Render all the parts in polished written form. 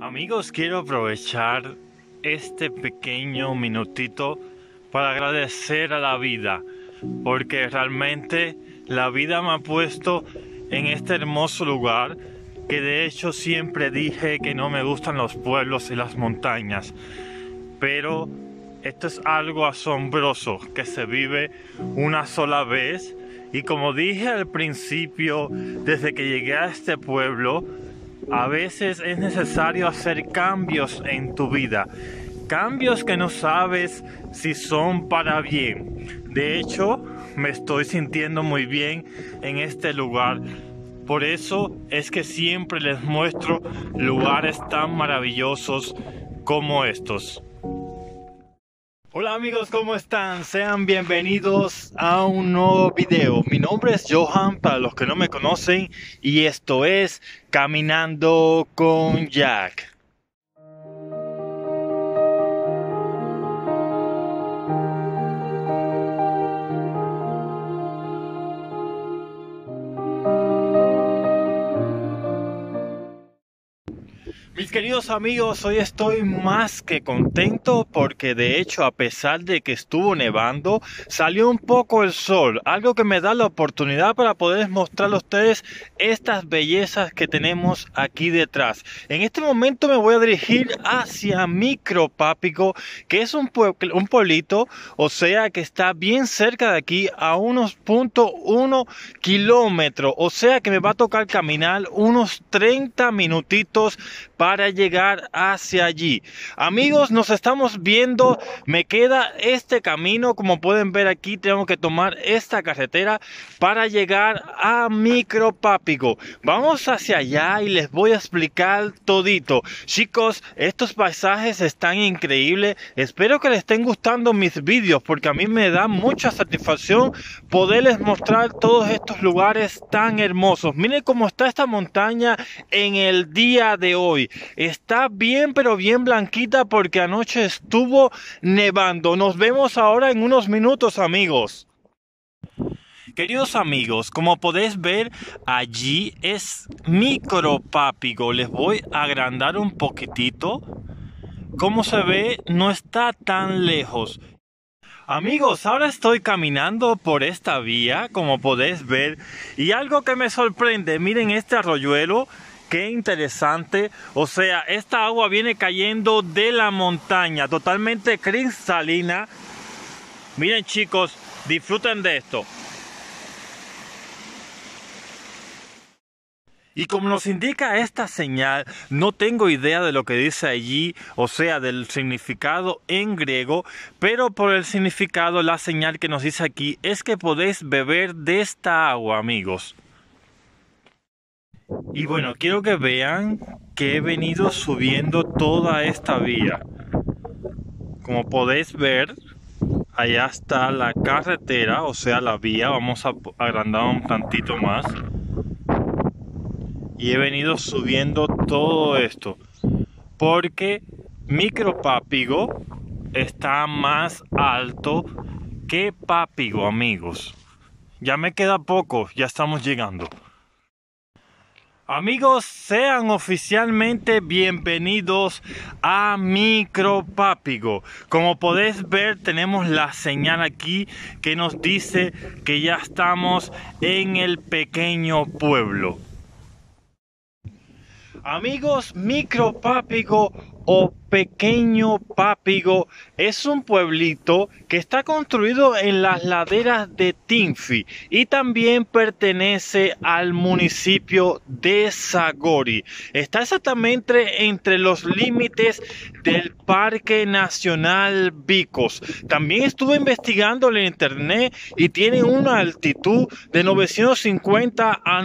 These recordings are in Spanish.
Amigos, quiero aprovechar este pequeño minutito para agradecer a la vida, porque realmente la vida me ha puesto en este hermoso lugar que de hecho siempre dije que no me gustan los pueblos y las montañas, pero esto es algo asombroso que se vive una sola vez. Y como dije al principio, desde que llegué a este pueblo, a veces es necesario hacer cambios en tu vida. Cambios que no sabes si son para bien. De hecho, me estoy sintiendo muy bien en este lugar. Por eso es que siempre les muestro lugares tan maravillosos como estos. Hola amigos, ¿cómo están? Sean bienvenidos a un nuevo video. Mi nombre es Johan, para los que no me conocen, y esto es Caminando con Jack. Mis queridos amigos, hoy estoy más que contento porque de hecho, a pesar de que estuvo nevando, salió un poco el sol, algo que me da la oportunidad para poder mostrarles a ustedes estas bellezas que tenemos aquí detrás. En este momento me voy a dirigir hacia Micropápico, que es un pueblito, o sea que está bien cerca de aquí, a unos 0.1 kilómetros, o sea que me va a tocar caminar unos 30 minutitos para llegar hacia allí. Amigos, nos estamos viendo. Me queda este camino, como pueden ver aquí, tengo que tomar esta carretera para llegar a Micropápico. Vamos hacia allá y les voy a explicar todito. Chicos, estos paisajes están increíbles. Espero que les estén gustando mis vídeos, porque a mí me da mucha satisfacción poderles mostrar todos estos lugares tan hermosos. Miren cómo está esta montaña en el día de hoy. Está bien, pero bien blanquita, porque anoche estuvo nevando. Nos vemos ahora en unos minutos, amigos. Queridos amigos, como podéis ver, allí es Micropápico. Les voy a agrandar un poquitito. Como se ve, no está tan lejos. Amigos, ahora estoy caminando por esta vía, como podéis ver, y algo que me sorprende, miren este arroyuelo. Qué interesante, o sea, esta agua viene cayendo de la montaña, totalmente cristalina. Miren chicos, disfruten de esto. Y como nos indica esta señal, no tengo idea de lo que dice allí, o sea, del significado en griego, pero por el significado, la señal que nos dice aquí es que podéis beber de esta agua, amigos. Y bueno, quiero que vean que he venido subiendo toda esta vía. Como podéis ver, allá está la carretera, o sea la vía. Vamos a agrandar un tantito más. Y he venido subiendo todo esto, porque Micropápico está más alto que Pápigo, amigos. Ya me queda poco, ya estamos llegando. Amigos, sean oficialmente bienvenidos a Micropápico. Como podéis ver, tenemos la señal aquí que nos dice que ya estamos en el pequeño pueblo. Amigos, Micropápico o Pequeño Pápigo es un pueblito que está construido en las laderas de Tinfi y también pertenece al municipio de Zagori. Está exactamente entre los límites del Parque Nacional Vicos. También estuve investigando en internet y tiene una altitud de 950 a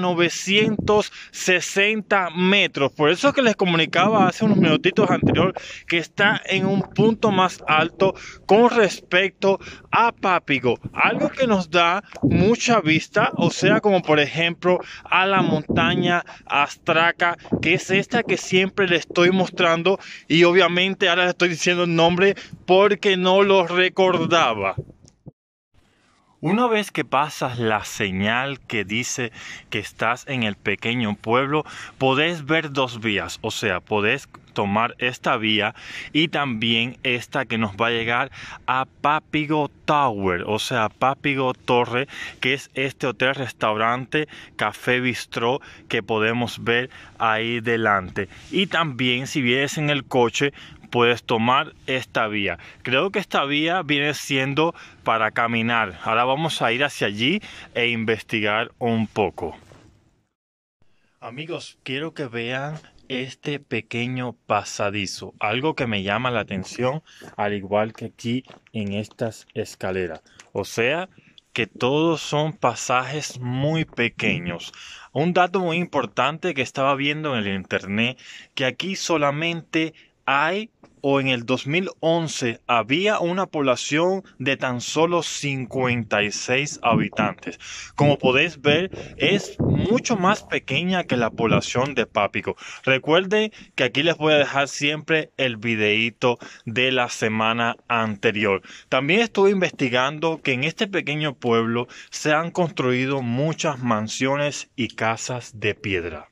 960 metros. Por eso que les comunicaba hace unos minutitos anterior que está en un punto más alto con respecto a Pápigo, algo que nos da mucha vista, o sea, como por ejemplo a la montaña Astraca, que es esta que siempre le estoy mostrando, y obviamente ahora le estoy diciendo el nombre porque no lo recordaba. Una vez que pasas la señal que dice que estás en el pequeño pueblo, podés ver dos vías, o sea, podés tomar esta vía y también esta que nos va a llegar a Papigo Tower, o sea, Papigo Torre, que es este hotel restaurante café bistró que podemos ver ahí delante. Y también si vienes en el coche puedes tomar esta vía. Creo que esta vía viene siendo para caminar. Ahora vamos a ir hacia allí e investigar un poco. Amigos, quiero que vean este pequeño pasadizo. Algo que me llama la atención, al igual que aquí en estas escaleras. O sea, que todos son pasajes muy pequeños. Un dato muy importante que estaba viendo en el internet, que aquí solamente hay, o en el 2011 había una población de tan solo 56 habitantes. Como podéis ver, es mucho más pequeña que la población de Papigo. Recuerden que aquí les voy a dejar siempre el videíto de la semana anterior. También estuve investigando que en este pequeño pueblo se han construido muchas mansiones y casas de piedra.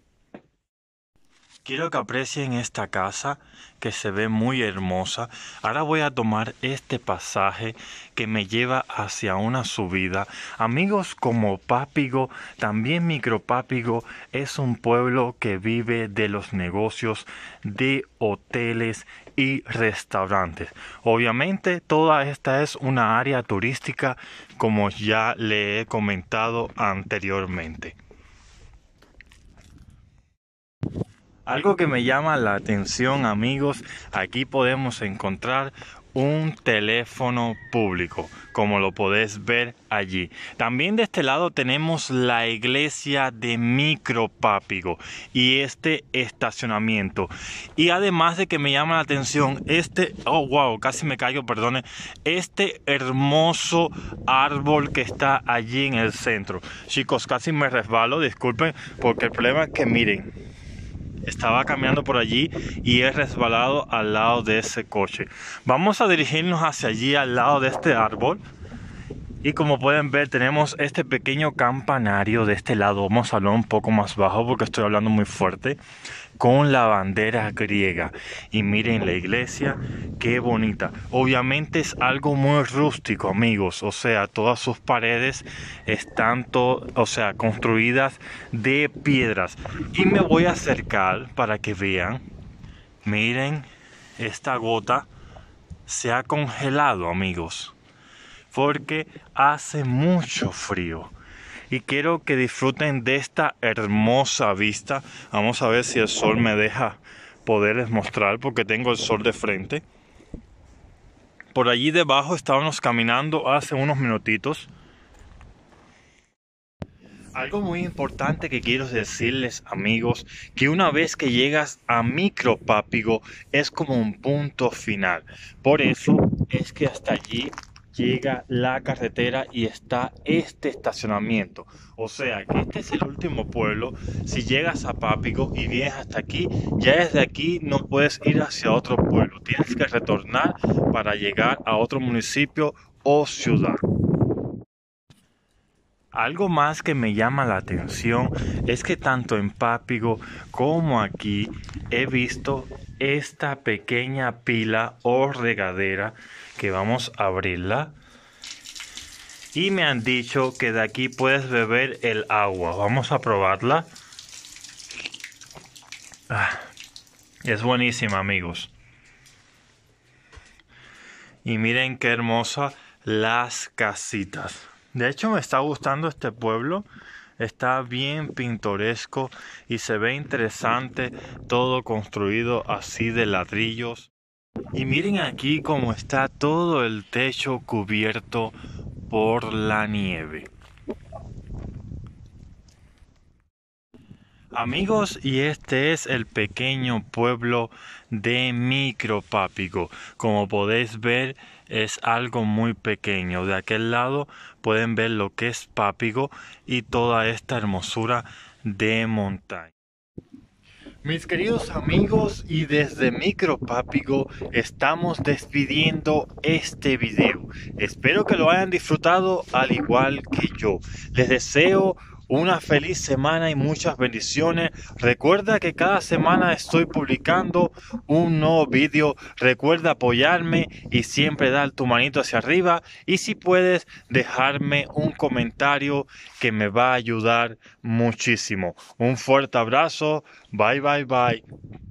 Quiero que aprecien esta casa que se ve muy hermosa. Ahora voy a tomar este pasaje que me lleva hacia una subida. Amigos, como Papigo, también Micropápigo es un pueblo que vive de los negocios de hoteles y restaurantes. Obviamente toda esta es una área turística, como ya le he comentado anteriormente. Algo que me llama la atención, amigos, aquí podemos encontrar un teléfono público, como lo podéis ver allí. También de este lado tenemos la iglesia de Micropápigo y este estacionamiento. Y además de que me llama la atención oh wow, casi me caigo, perdone, este hermoso árbol que está allí en el centro. Chicos, casi me resbalo, disculpen, porque el problema es que miren, estaba caminando por allí y he resbalado al lado de ese coche. Vamos a dirigirnos hacia allí, al lado de este árbol. Y como pueden ver, tenemos este pequeño campanario de este lado. Vamos a hablar un poco más bajo porque estoy hablando muy fuerte. Con la bandera griega. Y miren la iglesia, qué bonita. Obviamente es algo muy rústico, amigos. O sea, todas sus paredes están construidas de piedras. Y me voy a acercar para que vean. Miren, esta gota se ha congelado, amigos, porque hace mucho frío. Y quiero que disfruten de esta hermosa vista. Vamos a ver si el sol me deja poderles mostrar, porque tengo el sol de frente. Por allí debajo estábamos caminando hace unos minutitos. Algo muy importante que quiero decirles, amigos, que una vez que llegas a Micropápigo es como un punto final. Por eso es que hasta allí llega la carretera y está este estacionamiento. O sea que este es el último pueblo. Si llegas a Papigo y vienes hasta aquí, ya desde aquí no puedes ir hacia otro pueblo. Tienes que retornar para llegar a otro municipio o ciudad. Algo más que me llama la atención es que tanto en Papigo como aquí he visto esta pequeña pila o regadera que vamos a abrirla. Y me han dicho que de aquí puedes beber el agua. Vamos a probarla. Es buenísima, amigos. Y miren qué hermosa las casitas. De hecho me está gustando este pueblo, está bien pintoresco y se ve interesante, todo construido así de ladrillos. Y miren aquí cómo está todo el techo cubierto por la nieve. Amigos, y este es el pequeño pueblo de Micropápigo. Como podéis ver, es algo muy pequeño. De aquel lado pueden ver lo que es Papigo y toda esta hermosura de montaña. Mis queridos amigos, y desde Micropápigo estamos despidiendo este video. Espero que lo hayan disfrutado al igual que yo. Les deseo una feliz semana y muchas bendiciones. Recuerda que cada semana estoy publicando un nuevo video. Recuerda apoyarme y siempre dar tu manito hacia arriba. Y si puedes, dejarme un comentario que me va a ayudar muchísimo. Un fuerte abrazo. Bye, bye, bye.